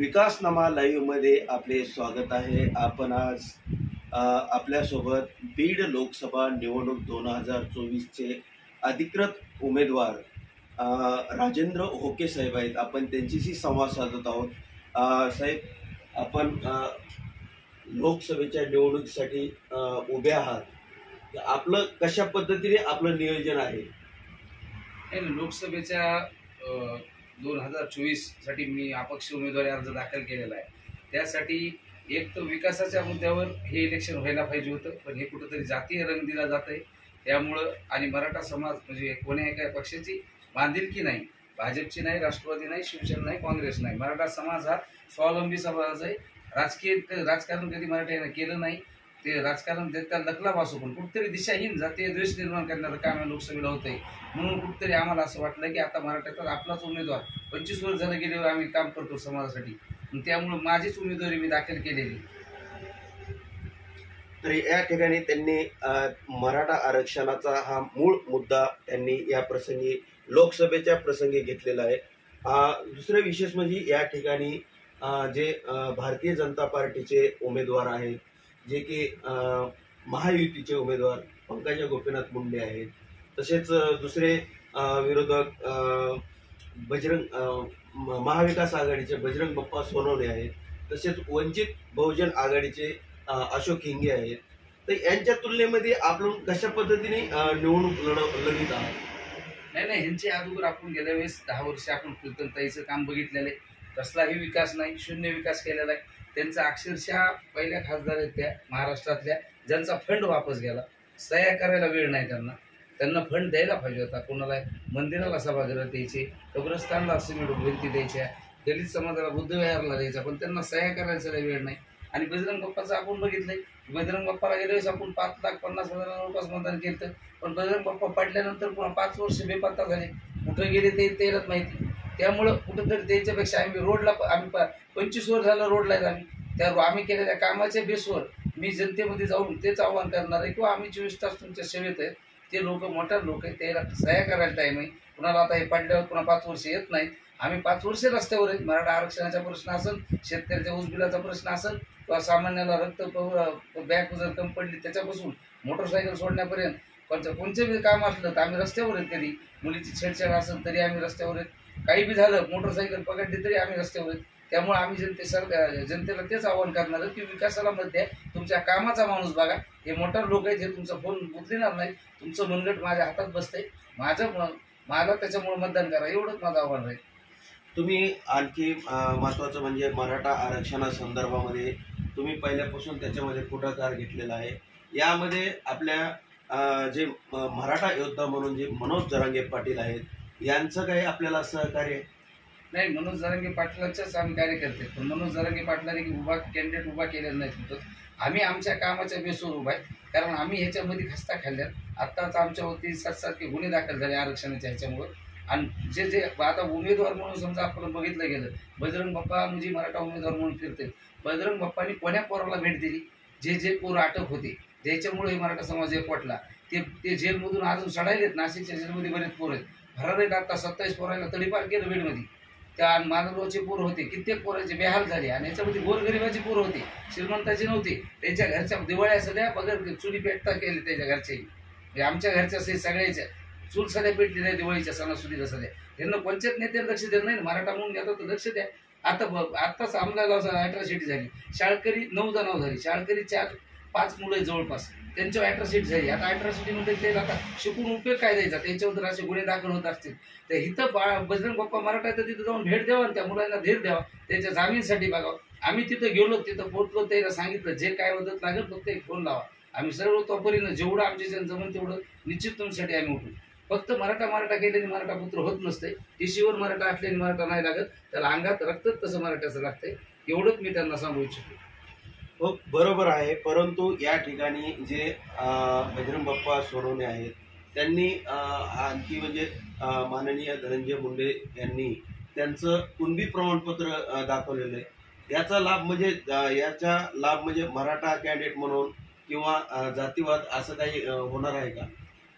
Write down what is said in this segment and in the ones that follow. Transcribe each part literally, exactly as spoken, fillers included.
विकासनामा लाईव्हमध्ये आपले स्वागत आहे। आपण आज अ, आपल्यासोबत बीड लोकसभा निवडणूक दोन हजार चोवीसचे अधिकृत उमेदवार अ, राजेंद्र होके साहेब आहेत। आपण त्यांच्याशी संवाद साधत आहोत। अ, साहेब, आपण अ, लोकसभेच्या निवडणुकीसाठी अ, उभे आहात। आपलं कशा पद्धतीने आपलं नियोजन आहे? नाही, लोकसभेच्या दोन हजार चोवीस साठी मी अपक्ष उमेदवारी अर्ज दाखल केलेला आहे। त्यासाठी एक तर विकासाच्या मुद्द्यावर हे इलेक्शन व्हायला पाहिजे होतं, पण हे कुठंतरी जातीय रंग दिला जात आहे। त्यामुळं आणि मराठा समाज म्हणजे कोण्या एका पक्षाची बांधिलकी नाही, भाजपची नाही, राष्ट्रवादी नाही, शिवसेना नाही, काँग्रेस नाही। मराठा समाज हा स्वावलंबी समाज आहे। राजकीय राजकारण कधी मराठ्यानं केलं नाही। ते राजकारण त्याला दखला वासू पण कुठेतरी दिशाहीन जातीय द्वेष निर्माण करण्याचं काम या लोकसभेला होतंय। म्हणून कुठेतरी आम्हाला असं वाटलं की आता मराठ्याचा आपलाच उमेदवार पंचवीस वर्ष झालं गेल्यावर आम्ही काम करतो समाजासाठी, त्यामुळे माझीच उमेदवारी मी दाखल केलेली। तर या ठिकाणी त्यांनी मराठा आरक्षणाचा हा मूळ मुद्दा त्यांनी या प्रसंगी लोकसभेच्या प्रसंगी घेतलेला आहे। दुसरे विशेष म्हणजे या ठिकाणी जे भारतीय जनता पार्टीचे उमेदवार आहेत, जे की महायुतीचे उमेदवार पंकजा गोपीनाथ मुंडे आहेत, तसेच दुसरे विरोधक बजरंग महाविकास आघाडीचे बजरंग बाप्पा सोनवणे आहेत, तसेच वंचित बहुजन आघाडीचे अशोक हिंगे आहेत। तर यांच्या तुलनेमध्ये आपण कशा पद्धतीने निवडणूक लढवित आहात? नाही नाही ह्यांचे अगोदर आपण गेल्या वेळेस दहा वर्ष आपण कीर्तनताईचं काम बघितलेलं आहे। कसलाही विकास नाही, शून्य विकास केलेला आहे। त्यांचा अक्षरशः पहिल्या खासदार आहेत त्या महाराष्ट्रातल्या, ज्यांचा फंड वापस गेला, सह्या करायला वेळ नाही त्यांना। त्यांना फंड द्यायला पाहिजे होता। कोणाला मंदिराला सभागृह द्यायचे, कब्रस्तानला सिमेंट भिंती द्यायच्या, दलित समाजाला बुद्धविहारला द्यायचा, पण त्यांना सह्या करायचा वेळ नाही। आणि बजरंग बाप्पाचं आपण बघितलंय, बजरंग बाप्पाला गेल्या वेळेस आपण पाच लाख पन्नास हजार जवळपास मतदान केलं, पण बजरंग बाप्पा पडल्यानंतर पुन्हा पाच वर्ष बेपत्ता झाले, कुठं गेले ते त्यालाच माहिती। त्यामुळं कुठंतरी त्याच्यापेक्षा आम्ही रोडला आम्ही पंचवीस वर्ष झालं रोडला आहेत आम्ही, त्या आम्ही केलेल्या कामाच्या बेसवर मी जनतेमध्ये जाऊन तेच आव्हान करणार आहे किंवा आम्ही चोवीस तास तुमच्या सेवेत आहेत। ते लोक मोठ्या लोक आहेत, त्याला सह्या करायला टाईम आहे। कुणाला आता हे पडल्यावर पुन्हा पाच वर्ष येत नाहीत। आम्ही पाच वर्ष रस्त्यावर आहेत। मराठा आरक्षणाचा प्रश्न असेल, शेतकऱ्याच्या ऊस बिलाचा प्रश्न असेल, किंवा सामान्याला रक्त बॅग जर कमी पडली त्याच्यापासून मोटरसायकल सोडण्यापर्यंत कोणतं कोणते बी काम असलं तर आम्ही रस्त्यावर आहेत। कधी मुलीची छेडछाड असेल तरी आम्ही रस्त्यावर आहेत, काही बी झालं मोटरसायकल पकडली तरी आम्ही रस्त्यावर आहेत। त्यामुळे आम्ही जनते सर जनतेला तेच आव्हान करणार की विकासाला मत द्या, तुमच्या कामाचा माणूस बघा। हे मोठा लोक आहेत, हे तुमचा फोन उचलणार नाही, तुमचं मनगट माझ्या हातात बसतंय, माझं मला त्याच्यामुळे मतदान करा, एवढंच माझं आव्हान राहील। तुम्ही आणखी महत्त्वाचं म्हणजे मराठा आरक्षणासंदर्भामध्ये तुम्ही पहिल्यापासून त्याच्यामध्ये पुढाकार घेतलेला आहे। यामध्ये आपल्या जे मराठा योद्धा म्हणून जे मनोज जरांगे पाटील आहेत, यांचं काही आपल्याला सहकार्य? नाही, मनोज जरांगे पाटलांच्याच आम्ही कार्यकर्ते, पण मनोज जरांगे पाटलांनी उभा कॅन्डिडेट उभा केलेला नाही तिथं। आम्ही आमच्या कामाच्या बेसवर उभा आहे, कारण आम्ही ह्याच्यामध्ये खस्ता खाल्ल्यात। आत्ताच आमच्यावरती सात सारखे गुन्हे दाखल झाले आरक्षणाच्या ह्याच्यामुळं। आणि जे जे आता उमेदवार म्हणून समजा आपण बघितलं गेलं, बजरंग बाप्पा म्हणजे मराठा उमेदवार म्हणून फिरते। बजरंग बाप्पांनी कोण्या पोराला भेट दिली? जे जे पोर अटक होते, ज्याच्यामुळे मराठा समाज एकवटला, ते ते जेलमधून अजून सडायलेत। नाशिकच्या जेलमध्ये बरेच पोर आहेत, फरार आहेत। आता सत्तावीस पोरांना तडीपार केलं बीडमध्ये। त्या माधवरावचे पोर होते, कित्येक पोरांचे बेहाल झाले। आणि याच्यामध्ये गोरगरिबाची पोर होते, श्रीमंताचे नव्हते। त्यांच्या घरच्या दिवाळ्या सगळ्या बगर चुली पेटता केले त्याच्या घरच्याही, आमच्या घरच्या सगळ्याच्या चूल सध्या पेटली नाही दिवाळीच्या सणासुदीला सध्या। त्यांना पंचायत नेत्याला लक्ष देत नाही, मराठा म्हणून घेतात तर लक्ष द्या। आता आत्ताच आमदार अॅट्रॉसिटी झाली, शाळकरी नऊ जणांवर झाली, शाळकरी चार पाच मुलं जवळपास, त्यांच्यावर अॅट्रॉसिटी झाली। आता अॅट्रॉसिटीमध्ये ते आता शिकून उपयोग काय द्यायचा? त्यांच्यावर जर असे गुन्हे दाखल होत असतील तर इथं बा बजरंग बाप्पा मराठा आहे तर तिथं जाऊन भेट द्यावा आणि त्या मुलांना धीर द्यावा, त्यांच्या जामीनसाठी बघावं। आम्ही तिथं गेलो, तिथं पोहोचलो, त्याला सांगितलं जे काय मदत लागेल फक्त एक फोन लावा, आम्ही सर्व तोपर्यंत जेवढं आमचे जन जमून तेवढं निश्चित तुमच्यासाठी आम्ही उठू। फक्त मराठा मराठा केल्याने मराठा पुत्र होत नसते, टीशीवर मराठा असल्याने मराठा नाही लागत, त्याला अंगात रक्त तसं मराठ्याचं लागतंय, एवढंच मी त्यांना सांगू इच्छितो। हो, बरोबर आहे। परंतु या ठिकाणी जे बजरंग बाप्पा सोनवणे आहेत, त्यांनी आणखी म्हणजे माननीय धनंजय मुंडे यांनी त्यांचं कुणबी प्रमाणपत्र दाखवलेलं आहे। याचा लाभ म्हणजे याचा लाभ म्हणजे मराठा कॅन्डिडेट म्हणून किंवा जातीवाद असं काही होणार आहे का?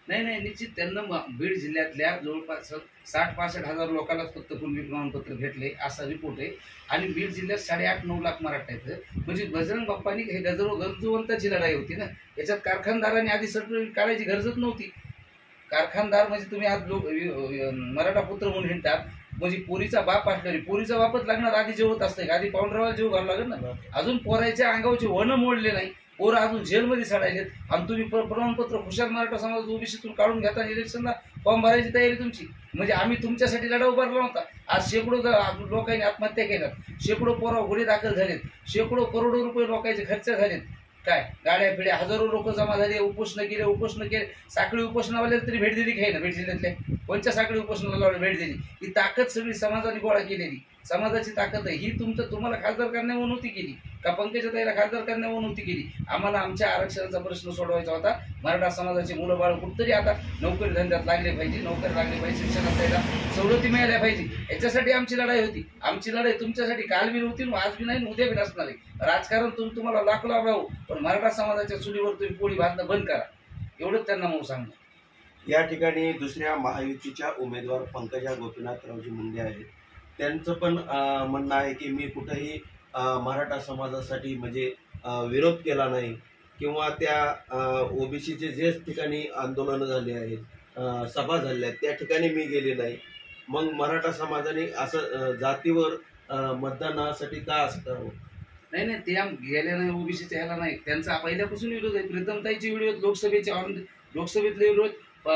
नाही नाही निश्चित त्यांना म- बीड जिल्ह्यातल्या जवळपास साठ पासष्ट हजार लोकांनाच फक्त कुणबी प्रमाणपत्र भेटले असा रिपोर्ट आहे. आणि बीड जिल्ह्यात साडेआठ नऊ लाख मराठा आहेत. म्हणजे बजरंग बाप्पांनी हे गजर गरजूवंताची लढाई होती ना. याच्यात कारखानदारांनी आधी सर्टिफिकेट काढायची गरजच नव्हती. कारखानदार म्हणजे तुम्ही आज लोक मराठा पुत्र म्हणून हिंडतात, म्हणजे पोरीचा बाप असणारी पोरीचा बापच लागणार आधी जेवत असते का? आधी पाऊंडरावाला जेव घालावं लागेल ना. अजून पोराच्या अंगावचे वन मोडले नाही, पोरं अजून जेलमध्ये सडायलेत आणि तुम्ही प्र- प्रमाणपत्र खुशाल मराठा समाज ओबीसीतून काढून घेता इलेक्शनला फॉर्म भरायची तयारी तुमची. म्हणजे आम्ही तुमच्यासाठी लढा उभारला होता. आज शेकडो ज- लोकांनी आत्महत्या केल्यात, शेकडो पोरावर गुन्हे दाखल झालेत, शेकडो करोडो रुपये लोकांचे खर्च झालेत. काय गाड्या फिड्या हजारो लोक जमा झाले, उपोषण केले उपोषण केले साखळी उपोषणावाल्याला तरी भेट दिली काय ना? बीड जिल्ह्यातल्या कोणत्या साखळी उपोषणाला भेट दिली? ही ताकद सगळी समाजाने गोळा केलेली समाजाची ताकद आहे ही. तुमचं तुम्हाला खासदार करण्यावर नव्हती केली का? पंकजा ताईला खासदार करण्यावर नव्हती केली. आम्हाला आमच्या आरक्षणाचा प्रश्न सोडवायचा होता. मराठा समाजाचे मुलं बाळ कुठतरी आता नोकरी धंद्यात लागले पाहिजे, नोकरी लागली पाहिजे, शिक्षणात त्याला सवलती मिळाल्या पाहिजे. याच्यासाठी आमची लढाई होती. आमची लढाई तुमच्यासाठी काल बी नव्हती, आज बी नाही, उद्या बी नसणार आहे. राजकारण तुम्ही तुम्हाला लाख लाभ राहू, पण मराठा समाजाच्या चुलीवर तुम्ही पोळी भाजणं बंद करा, एवढंच त्यांना मग सांगणं. या ठिकाणी दुसऱ्या महायुतीच्या उमेदवार पंकजा गोपीनाथरावजी मुंडे आहेत. त्यांचं पण अं, म्हणणं आहे की मी कुठेही अं, मराठा समाजासाठी म्हणजे अं, विरोध केला नाही किंवा त्या ओबीसीचे जे ठिकाणी आंदोलनं झाली आहेत, अं, सभा झाल्या आहेत, त्या ठिकाणी मी गेले नाही. मग मराठा समाजाने असं अं, जातीवर अं, मतदानासाठी का असं करावं? नाही नाही ते आम- गेल्या नाही ओबीसीच्या ह्याला नाही, त्यांचा पहिल्यापासून विरोध आहे. प्रीतमताईचे व्हिडिओ आहेत, लोकसभेचे ऑन लोकसभेतले विरोध,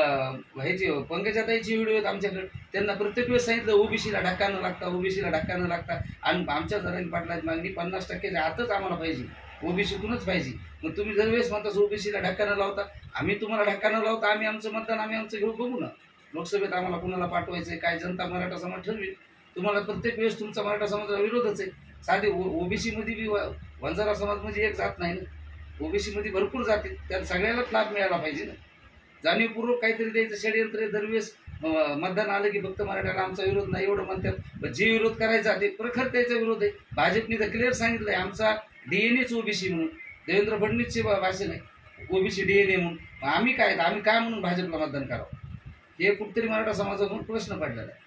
ह्याचे पंकजाताईचे व्हिडिओ आहेत आमच्याकडे. त्यांना प्रत्येक वेळेस सांगितलं ओबीसीला धक्का न लागता, ओबीसीला धक्का न लागता. आणि आमच्या जरांगी पाटलाची मागणी पन्नास टक्क्याच्या आतच आम्हाला पाहिजे, ओबीसीतूनच पाहिजे. मग तुम्ही दरवेळेस म्हणता ओबीसीला धक्का न लावता, आम्ही तुम्हाला धक्का न लावता आम्ही आमचं मतदान आम्ही आमचं घेऊ बघू ना. लोकसभेत आम्हाला कुणाला पाठवायचंय काय जनता मराठा समाज ठरवी. तुम्हाला प्रत्येक वेळेस तुमचा मराठा समाजाचा विरोधच आहे. साधे ओबीसी मध्ये बी व- वंजारा समाज म्हणजे एक जात नाही ना. ओबीसी मध्ये भरपूर जाती, त्यात सगळ्यालाच लाभ मिळाला पाहिजे ना. जाणीवपूर्वक काहीतरी द्यायचं षडयंत्र आहे. दरवेळेस अं, मतदान आलं की फक्त मराठ्याला आमचा विरोध नाही एवढं म्हणतात. पण जे विरोध करायचा ते प्रखर त्याचा विरोध आहे. भाजपने तर क्लिअर सांगितलंय आमचा डीएनएच ओबीसी म्हणून. देवेंद्र फडणवीसचे भाषण आहे ओबीसी डीएनए म्हणून. मग आम्ही काय आम्ही काय म्हणून भाजपला मतदान करावं, हे कुठतरी मराठा समाजातून प्रश्न पडलेला आहे.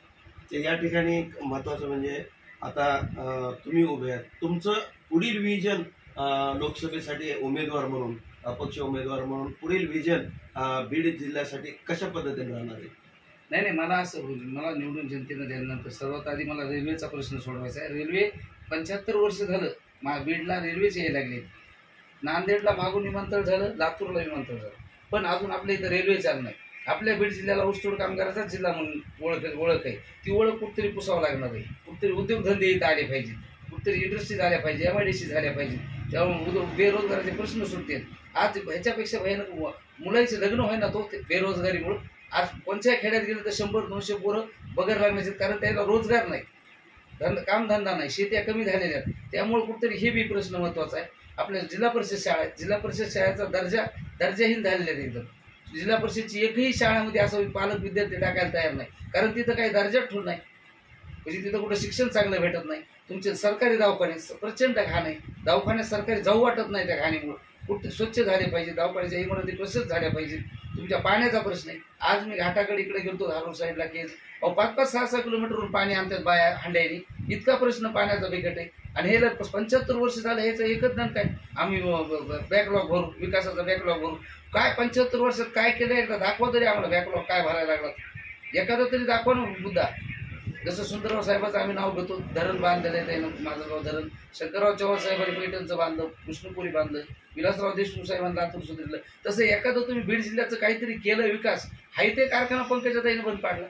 ते या ठिकाणी एक महत्त्वाचं म्हणजे आता अं, तुम्ही उभे आहात, तुमचं पुढील विजन लोकसभेसाठी उमेदवार म्हणून, अपक्ष उमेदवार म्हणून पुढील विजन बीड जिल्ह्यासाठी कशा पद्धतीने राहणार आहे? नाही नाही मला असं मला निवडून जनतेनं दिल्यानंतर सर्वात आधी मला रेल्वेचा प्रश्न सोडवायचा आहे. रेल्वे पंच्याहत्तर वर्ष झालं मा बीडला रेल्वेच यायला लागले. नांदेडला मागून विमानतळ झालं, लातूरला विमानतळ झालं, पण अजून आपल्या इथं रेल्वे चालू नाही. आपल्या बीड जिल्ह्याला ऊसतोड कामगाराचा जिल्हा म्हणून ओळख ओळख आहे. ती ओळख कुठतरी पुसावं लागणार आहे. कुठतरी उद्योगधंदे इथं आले पाहिजेत, कुठतरी इंडस्ट्री झाल्या पाहिजे, एम आय डी सी झाल्या पाहिजे. त्यामुळे बेरोजगाराचे प्रश्न सुटतील. आज ह्याच्यापेक्षा भयानक मुलांचे लग्न व्हायना तो बेरोजगारीमुळे. आज कोणत्या खेड्यात गेलं तर शंभर दोनशे पोरं बगर लागण्याचे, कारण त्याला रोजगार नाही, धंदा कामधंदा नाही, शेत्या कमी झालेल्या आहेत. त्यामुळे कुठतरी हे बी प्रश्न महत्वाचा आहे. आपल्या जिल्हा परिषद शाळा आहेत, जिल्हा परिषद शाळेचा दर्जा दर्जाहीन झालेला आहे एकदम. जिल्हा परिषदची एकही शाळेमध्ये असं पालक विद्यार्थी टाकायला तयार नाही, कारण तिथं काही दर्जा ठेवून नाही. म्हणजे तिथं कुठं शिक्षण चांगलं भेटत नाही. तुमचे सरकारी दवाखाने प्रचंड घाण आहे, दवाखान्यात सरकारी जाऊ वाटत नाही त्या घाणीमुळे. कुठे स्वच्छ झाले पाहिजे, दवाखान्याच्या इमारती प्रशस्त झाल्या पाहिजे. तुमच्या पाण्याचा प्रश्न आहे. आज मी घाटाकडे इकडे गेलो धारूर साईडला केस, अहो पाच पाच सहा सहा किलोमीटरवरून पाणी आणतात बाया हांड्याने. इतका प्रश्न पाण्याचा बिकट आहे. आणि हे पंच्याहत्तर वर्ष झालं ह्याचं एकच दण काय, आम्ही बॅकलॉग भरू, विकासाचा बॅकलॉग भरू. काय पंच्याहत्तर वर्षात काय केलं एकदा दाखवा तरी आम्हाला बॅकलॉग काय भरायला लागला. एखादा तरी दाखवा ना मुद्दा. जसं सुंदरराव साहेबाचं आम्ही नाव घेतो, धरण बांधलेलं आहे त्यानं माझं गाव धरण. शंकरराव चव्हाण साहेबांनी पैठणचं बांधलं, विष्णुपुरी बांधलं, विलासराव देशमुख साहेबांनी लातूर सुधारलं. तसं एखादं तुम्ही बीड जिल्ह्याचं काहीतरी केलं विकास, हाय ते कारखाना पंकजाताईने बंद पाडला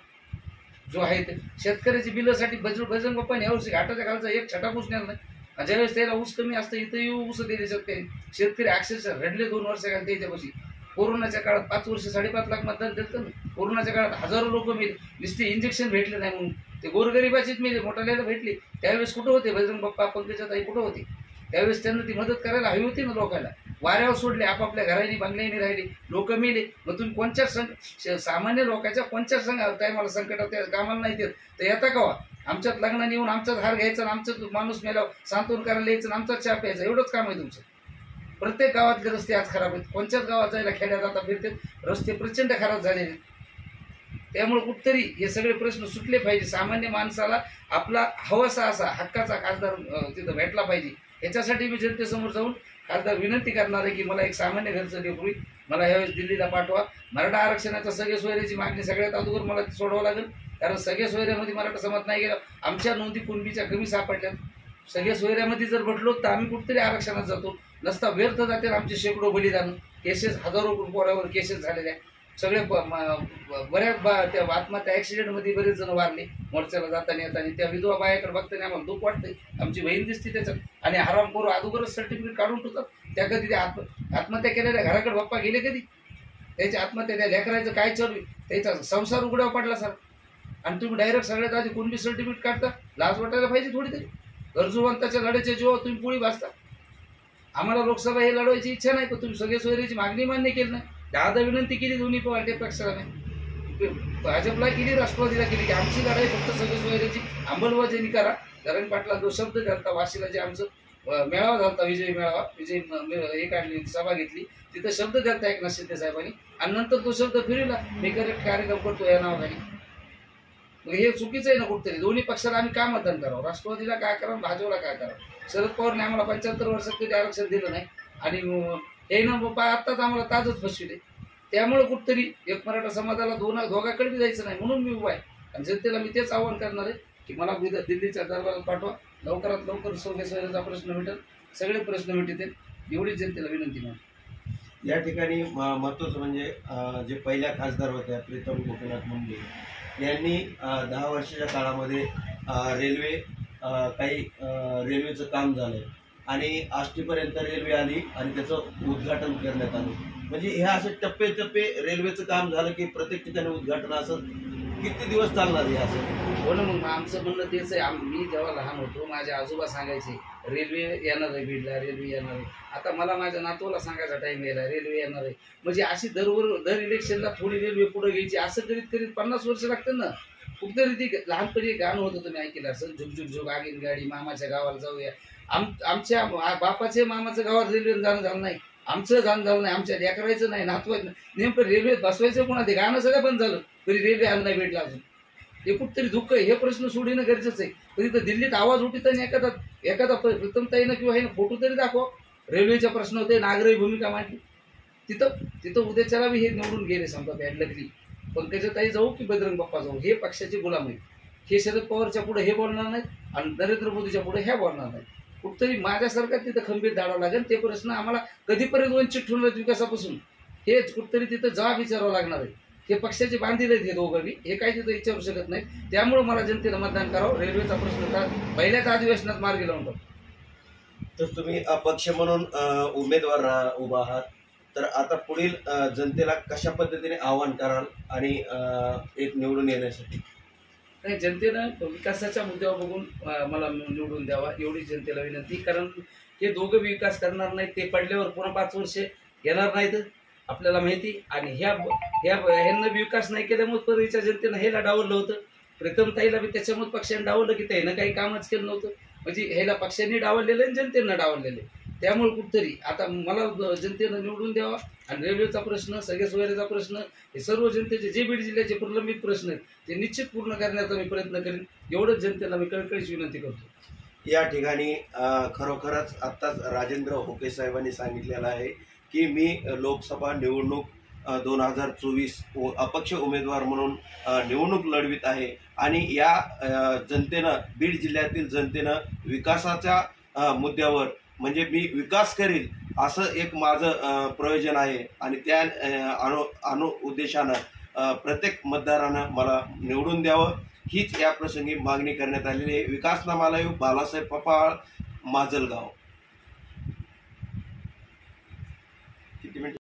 जो आहे ते. शेतकऱ्याची बिलासाठी बजरंग बजरंग बाप्पाने यावर्षी घाटाच्या खालचा एक छटा ऊस नेला नाही. ज्यावेळेस त्याला ऊस कमी असतं इथंही ऊस दिले शेतकरी. शेतकरी अक्षरशः रडले दोन वर्षाखाली त्याच्यापाशी. कोरोनाच्या काळात पाच वर्ष साडेपाच लाख मतदान दिलं ना. कोरोनाच्या काळात हजारो लोक मेले, नुसते इंजेक्शन भेटले नाही म्हणून. ते गोरगरिबाचीच मेले, मोठ्याला भेटली. त्यावेळेस कुठं होते बजरंग बाप्पा पंकजाताई, कुठं होते त्यावेळेस? त्यांना ती मदत करायला हवी होती ना. लोकांना वाऱ्यावर सोडले, आपापल्या घरांनी बंगल्यानी राहिले, लोक मेले. मग तुम्ही कोणत्या संक सामान्य लोकांच्या कोणत्या संघ टायमाला संकटात कामाला नाही देत तर येता का? आमच्यात लग्नाने येऊन आमचाच हार घ्यायचा आणि आमचं माणूस मेला सांत्वन करायला यायचं आणि आमचाच चहा प्यायचा, एवढंच काम आहे तुमचं. प्रत्येक गावातले रस्ते आज खराब आहेत. कोणत्याच गावात जायला खेड्यात आता फिरते रस्ते प्रचंड खराब झालेले आहेत. त्यामुळे कुठतरी हे सगळे प्रश्न सुटले पाहिजे. सामान्य माणसाला आपला हवासा असा हक्काचा खासदार तिथं भेटला पाहिजे. याच्यासाठी मी जनतेसमोर जाऊन खासदार विनंती करणार आहे की मला एक सामान्य घरचं लेकरू मला ह्यावेळेस दिल्लीला पाठवा. मराठा आरक्षणाच्या सगळे सोयऱ्याची मागणी सगळ्यात अगोदर मला ती सोडवावं लागेल, कारण सगळ्या सोयऱ्यामध्ये मराठा समाज नाही गेला. आमच्या नोंदी कुणबीच्या कमी सापडल्यात. सगळ्या सोयऱ्यामध्ये जर भेटलो तर आम्ही कुठेतरी आरक्षणात जातो. नसता व्यर्थ जाते आमचे शेकडो बलिदान. केसेस हजारो पोरावर केसेस झालेल्या सगळे बऱ्याच बा त्या आत्महत्या ॲक्सिडेंटमध्ये बरेच जण वारले मोर्चाला जाताना येताना. त्या विधवा बायाकडे बघताना आम्हाला दुःख वाटते. आमची बहीण दिसते त्याच्यात. आणि हरामखोर अगोदरच सर्टिफिकेट काढून ठेवतात. त्या कधी त्या आत्म आत्महत्या केलेल्या घराकडे बाप्पा गेले कधी? त्याची आत्महत्या त्या लेकरायचं काय चालू आहे? त्याचा संसार उघड्यावर पडला सर. आणि तुम्ही डायरेक्ट सगळ्यात आधी कुणबी सर्टिफिकेट काढता. लाज वाटायला पाहिजे थोडी तरी. गरजूवंताच्या लढ्याच्या जीवावर तुम्ही पोळी भाजता. आम्हाला लोकसभा हे लढवायची इच्छा नाही, पण तुम्ही सगळे सोयरीची मागणी मान्य केली नाही. दहादा विनंती केली दोन्ही पार्टी पक्षाला नाही. भाजपला केली, राष्ट्रवादीला केली की आमची लढाई फक्त सगळे सोयरीची अंमलबजावणी करा. धरण पाटला जो शब्द घालता वाशीला जे आमचं मेळावा झालता, विजय मेळावा, विजय हे काढली सभा घेतली, तिथं शब्द द्यालता एकनाथ शिंदे साहेबांनी. आणि नंतर तो शब्द फिरला मी करेक्ट कार्यक्रम करतो या नावाखाली. मग हे चुकीचं आहे ना कुठतरी. दोन्ही पक्षाला आम्ही का मतदान करावं? राष्ट्रवादीला काय करावं, भाजपला काय करावं? शरद पवारने आम्हाला पंच्याहत्तर वर्षात कधी आरक्षण दिलं नाही आणि हे ना बाबा आत्ताच आम्हाला ताजच फसविले. त्यामुळे कुठतरी एक मराठा समाजाला दोन दोघाकडे बी जायचं नाही म्हणून मी उभा आहे. आणि जनतेला मी तेच आवाहन करणार आहे की मला दिल्लीच्या दरबारात पाठवा. लवकरात लवकर सोगे सोयऱ्याचा प्रश्न मिटेल, सगळे प्रश्न मिटतील एवढीच जनतेला विनंती म्हणून. या ठिकाणी महत्त्वाचं म्हणजे जे पहिल्या खासदार होत्या प्रीतम गोपीनाथ मुंडे यांनी दहा वर्षाच्या काळामध्ये रेल्वे काही रेल्वेचं काम झालं आणि आष्टीपर्यंत रेल्वे आली आणि त्याचं उद्घाटन करण्यात आलं. म्हणजे हे असे टप्पे टप्पे रेल्वेचं काम झालं की प्रत्येक ठिकाणी उद्घाटन असं किती दिवस चालणार हे असं? हो ना. मग आमचं म्हणणं तेच आहे. मी जेव्हा लहान होतो माझे आजोबा सांगायचे रेल्वे येणार आहे बीडला, रेल्वे येणार आहे. आता मला माझ्या नातवाला सांगायचा टाईम यायला रेल्वे येणार आहे. म्हणजे अशी दरवर दर इलेक्शनला थोडी रेल्वे पुढे घ्यायची. असं करीत करीत पन्नास वर्ष लागतात ना. कुठतरी ती लहानपणी गाणं होतं तुम्ही ऐकलं असं, झुक झुक झुक आगीन गाडी मामाच्या गावाला जाऊया. आम आमच्या बापाचे मामाच्या गावात रेल्वे जाणं झालं नाही, आमचं जाणं झालं नाही, आमच्या लेकरायचं नाही, नातवायचं नाही. नेमकं रेल्वेत बसवायचं कोणा ते गाणं सगळं बंद झालं तरी रेल्वे आलं नाही भेटला अजून. हे कुठतरी दुःख आहे. हे प्रश्न सोडणं गरजेचं आहे. पण इथं दिल्लीत आवाज उठीत आणि एखादा एखादा प्रथमताईनं किंवा हे फोटो तरी दाखवा. रेल्वेचा प्रश्न होते नागरी भूमिका मांडली तिथं तिथं उद्याच्याला बी हे निवडून गेले समजा बॅड लकली. पंकजाताई जाऊ की बजरंग बाप्पा जाऊ हे पक्षाची गुलाम आहे. हे शरद पवारच्या पुढे हे बोलणार नाहीत आणि नरेंद्र मोदीच्या पुढे हे बोलणार नाहीत. कुठतरी माझ्यासारखं तिथं खंबीर धाडावं लागेल. ते प्रश्न आम्हाला कधीपर्यंत वंचित ठेवणार विकासापासून हे कुठतरी तिथं जबाब विचारावं लागणार आहे. हे पक्षाचे बांधील आहेत हे दोघं बी. हे काही तिथं विचारू शकत नाही. त्यामुळे मला जनतेला मतदान करावं. रेल्वेचा प्रश्न का पहिल्याच अधिवेशनात मार्गी लावून टाकू. तर तुम्ही अपक्ष म्हणून उमेदवार उभा आहात, तर आता पुढील जनतेला कशा पद्धतीने आवाहन कराल आणि एक निवडून येण्यासाठी? नाही, जनतेनं विकासाच्या मुद्द्यावर बघून मला निवडून द्यावा एवढी जनतेला विनंती. कारण हे दोघं विकास करणार नाहीत. ते पडल्यावर पुन्हा पाच वर्ष येणार नाहीत आपल्याला माहिती. आणि ह्या ह्या ह्यांना विकास नाही केल्यामुळे परळीच्या जनतेनं ह्याला डावललं होतं. प्रथमताईला बी त्याच्यामुळे पक्षाने डावललं की त्यानं काही कामच केलं नव्हतं. म्हणजे ह्याला पक्षांनी डावललेलं आणि जनतेनं डावललेलं. त्यामुळे कुठतरी आता मला जनतेनं निवडून द्यावा आणि रेल्वेचा प्रश्न, सगळ्या सोयऱ्याचा प्रश्न, हे सर्व जनतेचे जे बीड जिल्ह्याचे प्रलंबित प्रश्न आहेत ते निश्चित पूर्ण करण्याचा मी प्रयत्न करेन. एवढंच जनतेला मी कळकळीची विनंती करतो. या ठिकाणी खरोखरच आत्ताच राजेंद्र होके साहेबांनी सांगितलेलं आहे की मी लोकसभा निवडणूक दोन हजार चोवीस अपक्ष उमेदवार म्हणून निवडणूक लढवित आहे आणि या जनतेनं, बीड जिल्ह्यातील जनतेनं विकासाच्या मुद्द्यावर म्हणजे मी विकास करील असं एक माझं प्रयोजन आहे. आणि त्या अनु अनु उद्देशानं प्रत्येक मतदारानं मला निवडून द्यावं हीच या प्रसंगी मागणी करण्यात आलेली आहे. विकासनामालय बालासाहेब पपाळ, माजलगाव.